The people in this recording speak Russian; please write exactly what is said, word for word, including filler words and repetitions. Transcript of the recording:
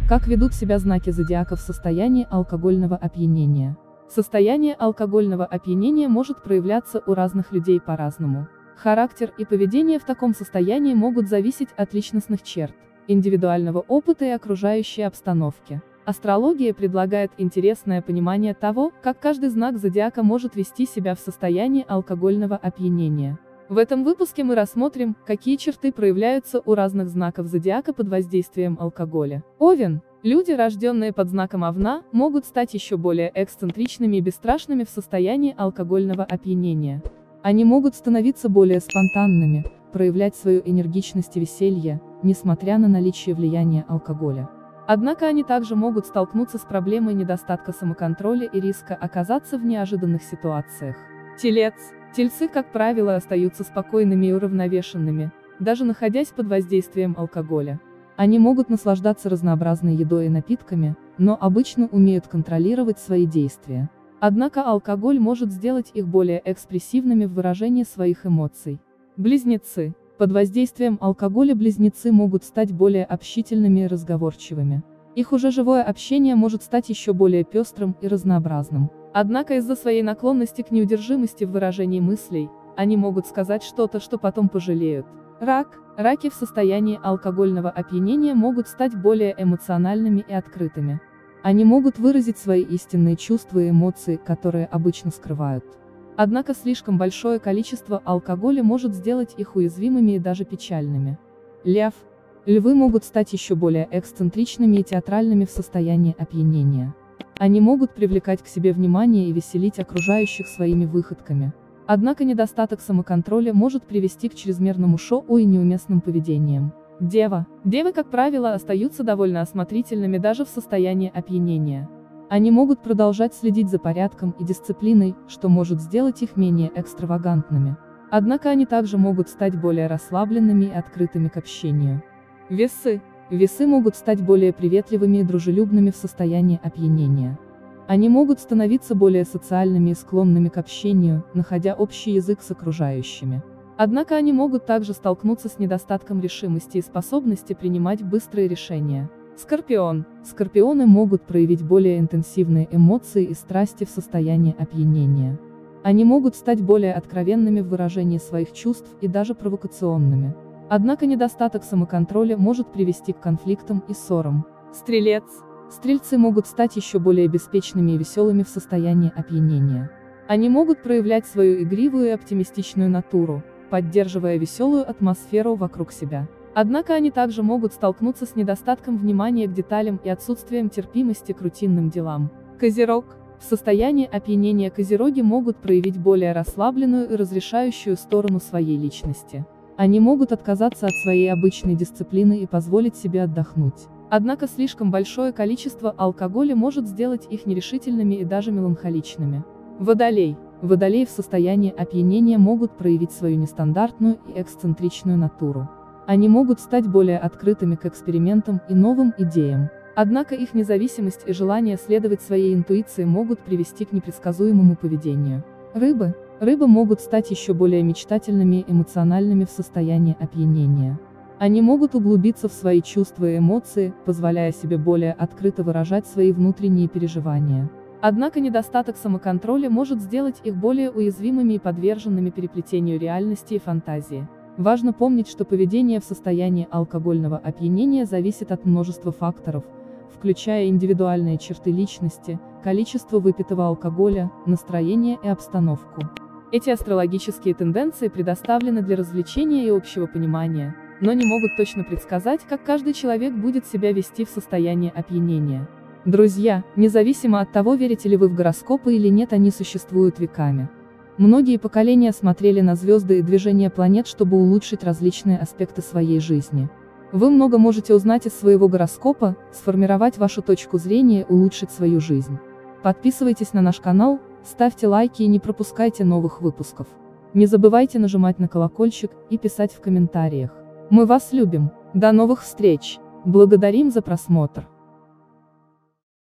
Как ведут себя знаки зодиака в состоянии алкогольного опьянения? Состояние алкогольного опьянения может проявляться у разных людей по-разному. Характер и поведение в таком состоянии могут зависеть от личностных черт, индивидуального опыта и окружающей обстановки. Астрология предлагает интересное понимание того, как каждый знак зодиака может вести себя в состоянии алкогольного опьянения. В этом выпуске мы рассмотрим, какие черты проявляются у разных знаков зодиака под воздействием алкоголя. Овен. Люди, рожденные под знаком Овна, могут стать еще более эксцентричными и бесстрашными в состоянии алкогольного опьянения. Они могут становиться более спонтанными, проявлять свою энергичность и веселье, несмотря на наличие влияния алкоголя. Однако они также могут столкнуться с проблемой недостатка самоконтроля и риска оказаться в неожиданных ситуациях. Телец. Тельцы, как правило, остаются спокойными и уравновешенными, даже находясь под воздействием алкоголя. Они могут наслаждаться разнообразной едой и напитками, но обычно умеют контролировать свои действия. Однако алкоголь может сделать их более экспрессивными в выражении своих эмоций. Близнецы. Под воздействием алкоголя близнецы могут стать более общительными и разговорчивыми. Их уже живое общение может стать еще более пестрым и разнообразным. Однако из-за своей наклонности к неудержимости в выражении мыслей, они могут сказать что-то, что потом пожалеют. Рак. Раки в состоянии алкогольного опьянения могут стать более эмоциональными и открытыми. Они могут выразить свои истинные чувства и эмоции, которые обычно скрывают. Однако слишком большое количество алкоголя может сделать их уязвимыми и даже печальными. Лев. Львы могут стать еще более эксцентричными и театральными в состоянии опьянения. Они могут привлекать к себе внимание и веселить окружающих своими выходками. Однако недостаток самоконтроля может привести к чрезмерному шоу и неуместным поведениям. Дева. Девы, как правило, остаются довольно осмотрительными даже в состоянии опьянения. Они могут продолжать следить за порядком и дисциплиной, что может сделать их менее экстравагантными. Однако они также могут стать более расслабленными и открытыми к общению. Весы. Весы могут стать более приветливыми и дружелюбными в состоянии опьянения. Они могут становиться более социальными и склонными к общению, находя общий язык с окружающими. Однако они могут также столкнуться с недостатком решимости и способности принимать быстрые решения. Скорпион. Скорпионы могут проявить более интенсивные эмоции и страсти в состоянии опьянения. Они могут стать более откровенными в выражении своих чувств и даже провокационными. Однако недостаток самоконтроля может привести к конфликтам и ссорам. Стрелец. Стрельцы могут стать еще более беспечными и веселыми в состоянии опьянения. Они могут проявлять свою игривую и оптимистичную натуру, поддерживая веселую атмосферу вокруг себя. Однако они также могут столкнуться с недостатком внимания к деталям и отсутствием терпимости к рутинным делам. Козерог. В состоянии опьянения козероги могут проявить более расслабленную и разрешающую сторону своей личности. Они могут отказаться от своей обычной дисциплины и позволить себе отдохнуть. Однако слишком большое количество алкоголя может сделать их нерешительными и даже меланхоличными. Водолей. Водолеи в состоянии опьянения могут проявить свою нестандартную и эксцентричную натуру. Они могут стать более открытыми к экспериментам и новым идеям. Однако их независимость и желание следовать своей интуиции могут привести к непредсказуемому поведению. Рыбы. Рыбы могут стать еще более мечтательными и эмоциональными в состоянии опьянения. Они могут углубиться в свои чувства и эмоции, позволяя себе более открыто выражать свои внутренние переживания. Однако недостаток самоконтроля может сделать их более уязвимыми и подверженными переплетению реальности и фантазии. Важно помнить, что поведение в состоянии алкогольного опьянения зависит от множества факторов, включая индивидуальные черты личности, количество выпитого алкоголя, настроение и обстановку. Эти астрологические тенденции предоставлены для развлечения и общего понимания, но не могут точно предсказать, как каждый человек будет себя вести в состоянии опьянения. Друзья, независимо от того, верите ли вы в гороскопы или нет, они существуют веками. Многие поколения смотрели на звезды и движение планет, чтобы улучшить различные аспекты своей жизни. Вы много можете узнать из своего гороскопа, сформировать вашу точку зрения и улучшить свою жизнь. Подписывайтесь на наш канал, ставьте лайки и не пропускайте новых выпусков. Не забывайте нажимать на колокольчик и писать в комментариях. Мы вас любим. До новых встреч. Благодарим за просмотр.